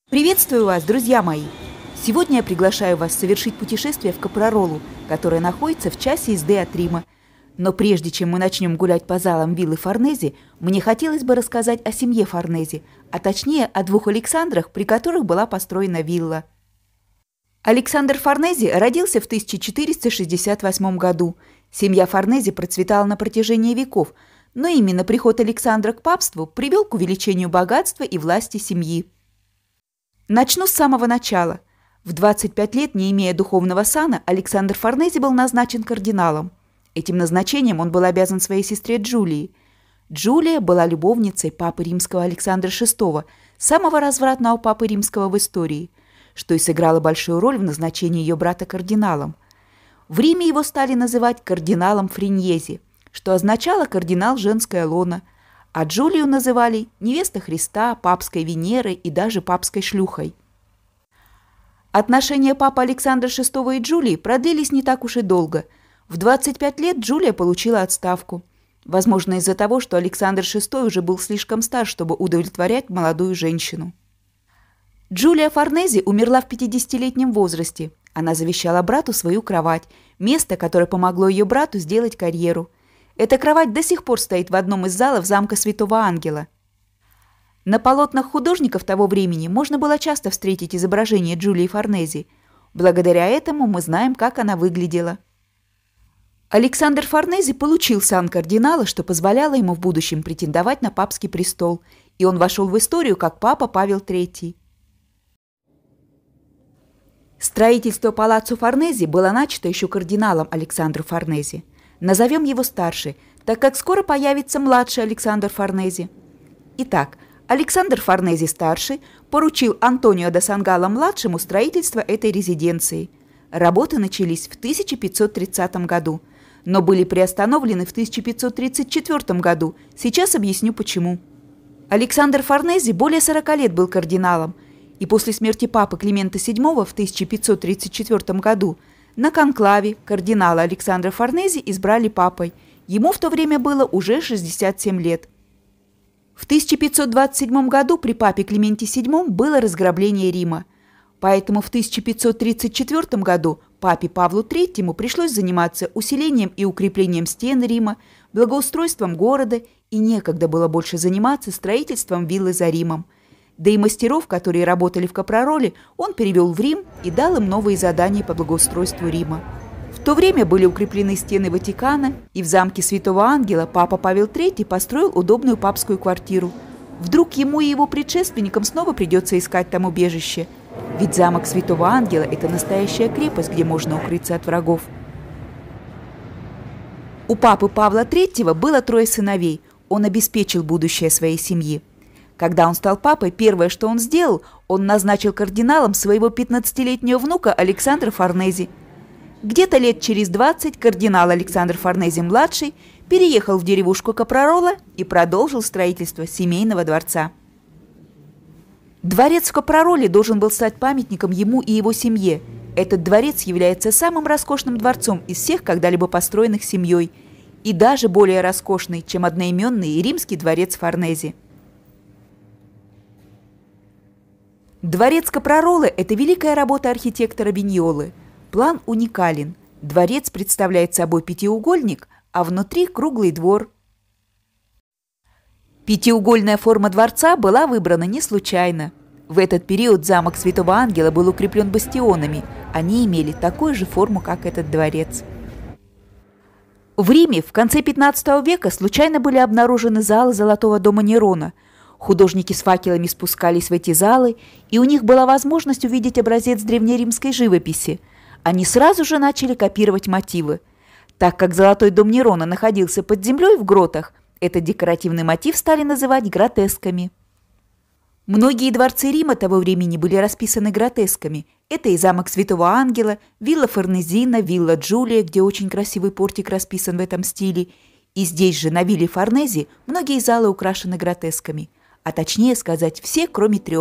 Приветствую вас, друзья мои! Сегодня я приглашаю вас совершить путешествие в Капроролу, которое находится в часе езды от Рима. Но прежде чем мы начнем гулять по залам виллы Форнези, мне хотелось бы рассказать о семье Форнези, а точнее о двух Александрах, при которых была построена вилла. Александр Форнези родился в 1468 году. Семья Форнези процветала на протяжении веков, но именно приход Александра к папству привел к увеличению богатства и власти семьи. Начну с самого начала. В 25 лет, не имея духовного сана, Александр Форнези был назначен кардиналом. Этим назначением он был обязан своей сестре Джулии. Джулия была любовницей папы римского Александра VI, самого развратного папы римского в истории, что и сыграло большую роль в назначении ее брата кардиналом. В Риме его стали называть кардиналом Фриньези, что означало «кардинал женское лоно», а Джулию называли невеста Христа, папской Венерой и даже папской шлюхой. Отношения папы Александра VI и Джулии продлились не так уж и долго. В 25 лет Джулия получила отставку. Возможно, из-за того, что Александр VI уже был слишком стар, чтобы удовлетворять молодую женщину. Джулия Форнези умерла в 50-летнем возрасте. Она завещала брату свою кровать, место, которое помогло ее брату сделать карьеру. Эта кровать до сих пор стоит в одном из залов замка Святого Ангела. На полотнах художников того времени можно было часто встретить изображение Джулии Форнези. Благодаря этому мы знаем, как она выглядела. Александр Форнези получил сан кардинала, что позволяло ему в будущем претендовать на папский престол, и он вошел в историю как папа Павел III. Строительство палаццо Форнези было начато еще кардиналом Александром Форнези. Назовем его старший, так как скоро появится младший Александр Форнези. Итак, Александр Форнези-старший поручил Антонио да Сангало-младшему строительство этой резиденции. Работы начались в 1530 году, но были приостановлены в 1534 году. Сейчас объясню почему. Александр Форнези более 40 лет был кардиналом, и после смерти папы Климента VII в 1534 году на конклаве кардинала Александра Форнези избрали папой. Ему в то время было уже 67 лет. В 1527 году при папе Клименте VII было разграбление Рима. Поэтому в 1534 году папе Павлу III пришлось заниматься усилением и укреплением стен Рима, благоустройством города, и некогда было больше заниматься строительством виллы за Римом. Да и мастеров, которые работали в Капророле, он перевел в Рим и дал им новые задания по благоустройству Рима. В то время были укреплены стены Ватикана, и в замке Святого Ангела папа Павел III построил удобную папскую квартиру. Вдруг ему и его предшественникам снова придется искать там убежище. Ведь замок Святого Ангела – это настоящая крепость, где можно укрыться от врагов. У папы Павла III было 3 сыновей. Он обеспечил будущее своей семьи. Когда он стал папой, первое, что он сделал, он назначил кардиналом своего 15-летнего внука Александра Форнези. Где-то лет через 20 кардинал Александр Форнези-младший переехал в деревушку Капророла и продолжил строительство семейного дворца. Дворец в Капророле должен был стать памятником ему и его семье. Этот дворец является самым роскошным дворцом из всех когда-либо построенных семьей и даже более роскошный, чем одноименный римский дворец Форнези. Дворец Капроролы – это великая работа архитектора Виньолы. План уникален. Дворец представляет собой пятиугольник, а внутри круглый двор. Пятиугольная форма дворца была выбрана не случайно. В этот период замок Святого Ангела был укреплен бастионами. Они имели такую же форму, как этот дворец. В Риме в конце 15 века случайно были обнаружены залы Золотого дома Нерона. Художники с факелами спускались в эти залы, и у них была возможность увидеть образец древнеримской живописи. Они сразу же начали копировать мотивы. Так как Золотой дом Нерона находился под землей в гротах, этот декоративный мотив стали называть гротесками. Многие дворцы Рима того времени были расписаны гротесками. Это и замок Святого Ангела, вилла Форнезина, вилла Джулия, где очень красивый портик расписан в этом стиле. И здесь же, на вилле Форнези, многие залы украшены гротесками. А точнее сказать, все, кроме 3.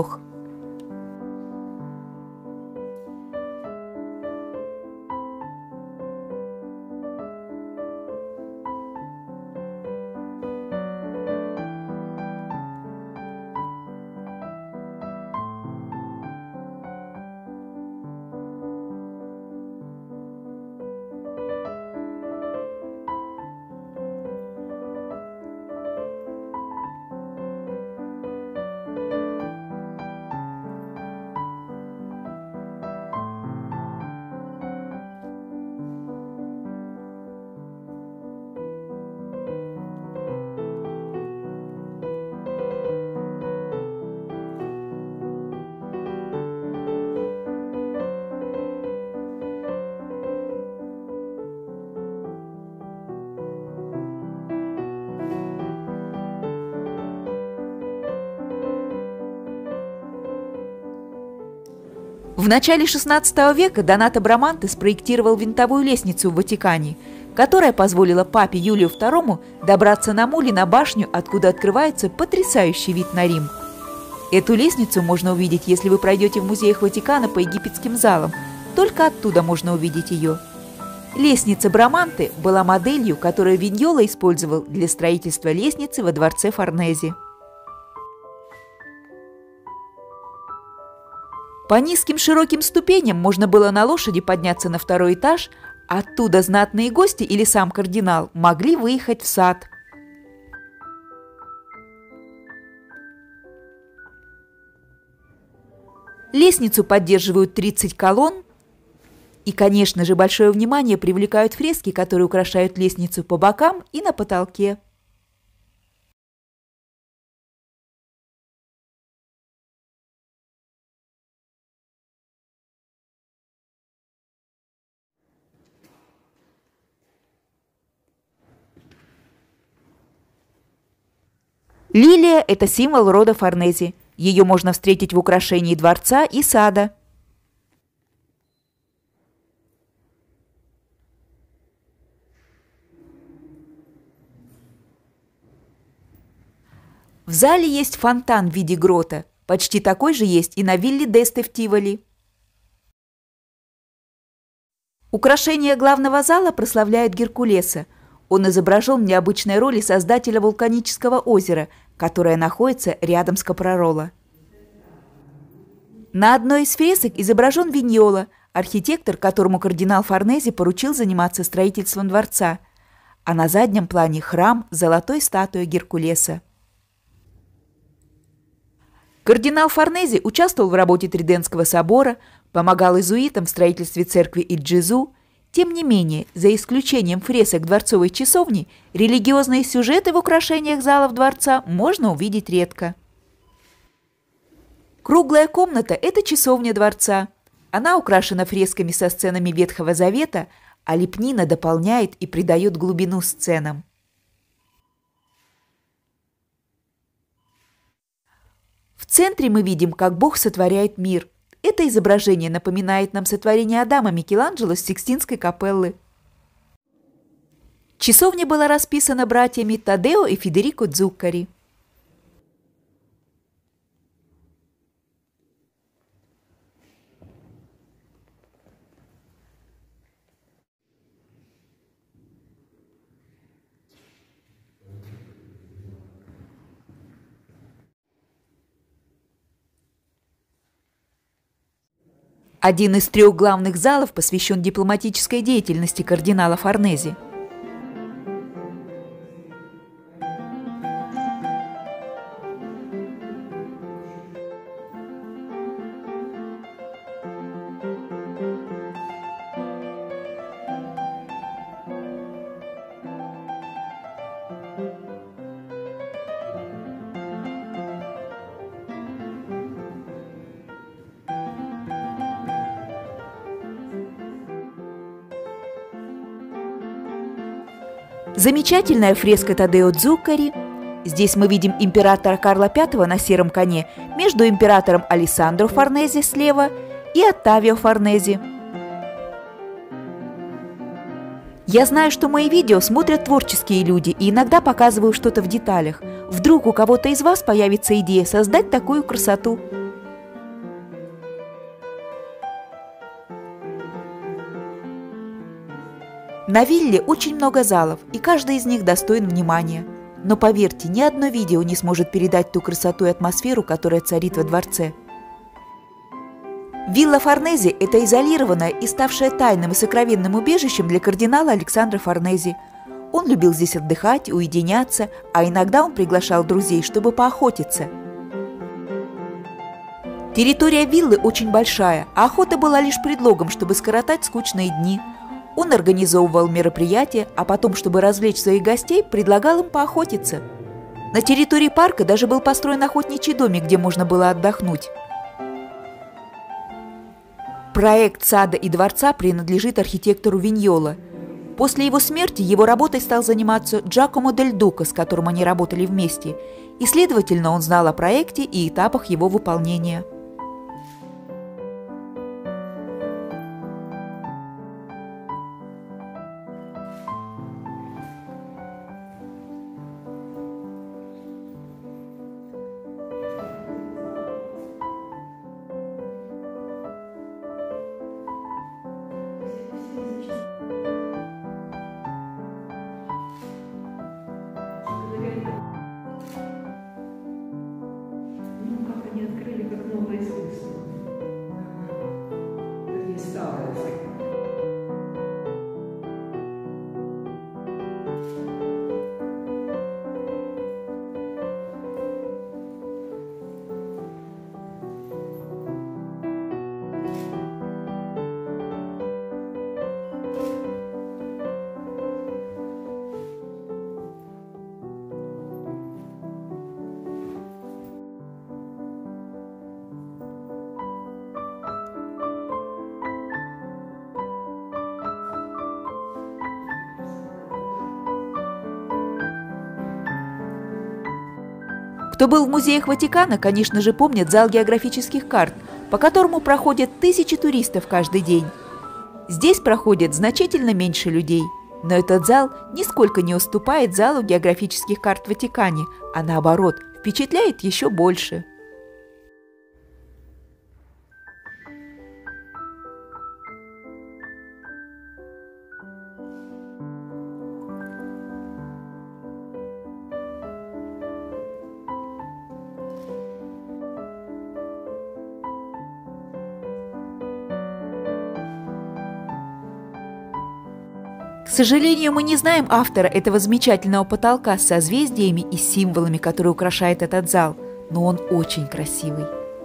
В начале XVI века Донато Браманте спроектировал винтовую лестницу в Ватикане, которая позволила папе Юлию II добраться на муле на башню, откуда открывается потрясающий вид на Рим. Эту лестницу можно увидеть, если вы пройдете в музеях Ватикана по египетским залам. Только оттуда можно увидеть ее. Лестница Браманте была моделью, которую Виньола использовал для строительства лестницы во дворце Форнезе. По низким широким ступеням можно было на лошади подняться на второй этаж, оттуда знатные гости или сам кардинал могли выехать в сад. Лестницу поддерживают 30 колонн, и, конечно же, большое внимание привлекают фрески, которые украшают лестницу по бокам и на потолке. Лилия – это символ рода Форнези. Ее можно встретить в украшении дворца и сада. В зале есть фонтан в виде грота. Почти такой же есть и на вилле Десте в Тиволи. Украшение главного зала прославляет Геркулеса. Он изображен в необычной роли создателя вулканического озера, которое находится рядом с Капророла. На одной из фресок изображен Виньола, архитектор, которому кардинал Форнези поручил заниматься строительством дворца, а на заднем плане храм с золотой статуей Геркулеса. Кардинал Форнези участвовал в работе Тридентского собора, помогал иезуитам в строительстве церкви Иджизу. Тем не менее, за исключением фресок дворцовой часовни, религиозные сюжеты в украшениях залов дворца можно увидеть редко. Круглая комната – это часовня дворца. Она украшена фресками со сценами Ветхого Завета, а лепнина дополняет и придает глубину сценам. В центре мы видим, как Бог сотворяет мир. Это изображение напоминает нам сотворение Адама Микеланджело с Сикстинской капеллы. Часовня была расписана братьями Тадео и Федерико Дзуккари. Один из 3 главных залов посвящен дипломатической деятельности кардинала Форнези. Замечательная фреска Тадео Дзуккари. Здесь мы видим императора Карла V на сером коне между императором Алессандро Форнези слева и Оттавио Форнези. Я знаю, что мои видео смотрят творческие люди и иногда показываю что-то в деталях. Вдруг у кого-то из вас появится идея создать такую красоту. На вилле очень много залов, и каждый из них достоин внимания. Но поверьте, ни одно видео не сможет передать ту красоту и атмосферу, которая царит во дворце. Вилла Форнези – это изолированное и ставшее тайным и сокровенным убежищем для кардинала Александра Форнези. Он любил здесь отдыхать, уединяться, а иногда он приглашал друзей, чтобы поохотиться. Территория виллы очень большая, а охота была лишь предлогом, чтобы скоротать скучные дни. Он организовывал мероприятия, а потом, чтобы развлечь своих гостей, предлагал им поохотиться. На территории парка даже был построен охотничий домик, где можно было отдохнуть. Проект сада и дворца принадлежит архитектору Виньола. После его смерти его работой стал заниматься Джакомо дель Дука, с которым они работали вместе, и, следовательно, он знал о проекте и этапах его выполнения. Кто был в музеях Ватикана, конечно же, помнит зал географических карт, по которому проходят тысячи туристов каждый день. Здесь проходит значительно меньше людей, но этот зал нисколько не уступает залу географических карт в Ватикане, а наоборот, впечатляет еще больше. К сожалению, мы не знаем автора этого замечательного потолка с созвездиями и символами, которые украшают этот зал, но он очень красивый.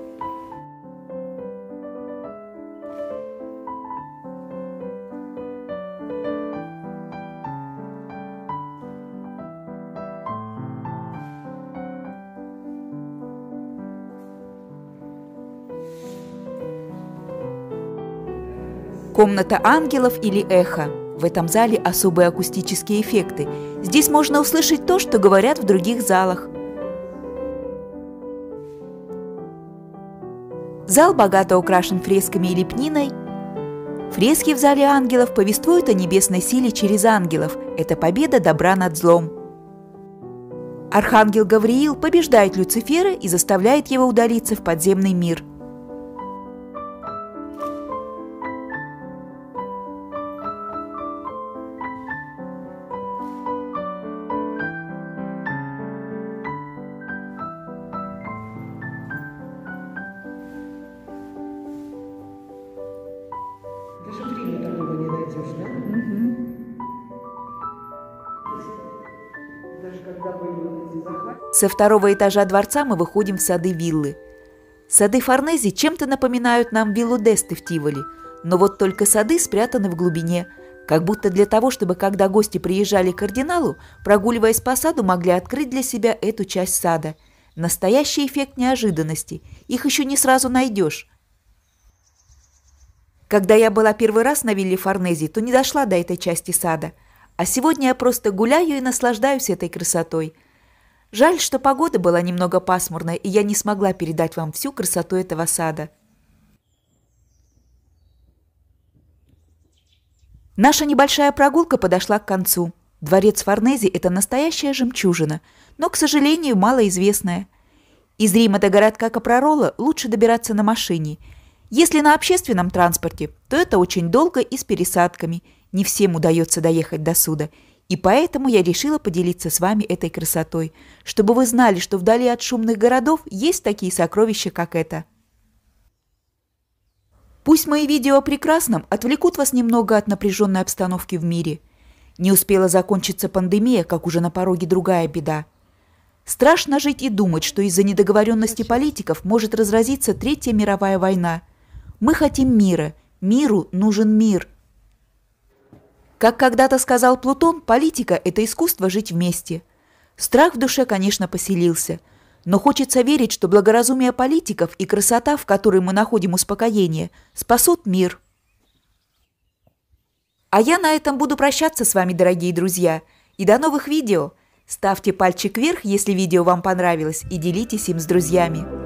Комната ангелов или эхо. В этом зале особые акустические эффекты. Здесь можно услышать то, что говорят в других залах. Зал богато украшен фресками и лепниной. Фрески в зале ангелов повествуют о небесной силе через ангелов. Это победа добра над злом. Архангел Гавриил побеждает Люцифера и заставляет его удалиться в подземный мир. Даже в Риме такого не найдешь, да? Даже когда были вот эти захваты. Со второго этажа дворца мы выходим в сады виллы. Сады Форнези чем-то напоминают нам виллу Десты в Тиволи, но вот только сады спрятаны в глубине, как будто для того, чтобы когда гости приезжали к кардиналу, прогуливаясь по саду, могли открыть для себя эту часть сада. Настоящий эффект неожиданности. Их еще не сразу найдешь. Когда я была первый раз на вилле Форнези, то не дошла до этой части сада. А сегодня я просто гуляю и наслаждаюсь этой красотой. Жаль, что погода была немного пасмурная, и я не смогла передать вам всю красоту этого сада. Наша небольшая прогулка подошла к концу. Дворец Форнези – это настоящая жемчужина, но, к сожалению, малоизвестная. Из Рима до городка Капророла лучше добираться на машине. Если на общественном транспорте, то это очень долго и с пересадками. Не всем удается доехать до суда. И поэтому я решила поделиться с вами этой красотой, чтобы вы знали, что вдали от шумных городов есть такие сокровища, как это. Пусть мои видео о прекрасном отвлекут вас немного от напряженной обстановки в мире. Не успела закончиться пандемия, как уже на пороге другая беда. Страшно жить и думать, что из-за недоговоренности политиков может разразиться Третья мировая война. Мы хотим мира. Миру нужен мир. Как когда-то сказал Плутон, политика – это искусство жить вместе. Страх в душе, конечно, поселился. Но хочется верить, что благоразумие политиков и красота, в которой мы находим успокоение, спасут мир. А я на этом буду прощаться с вами, дорогие друзья. И до новых видео. Ставьте пальчик вверх, если видео вам понравилось, и делитесь им с друзьями.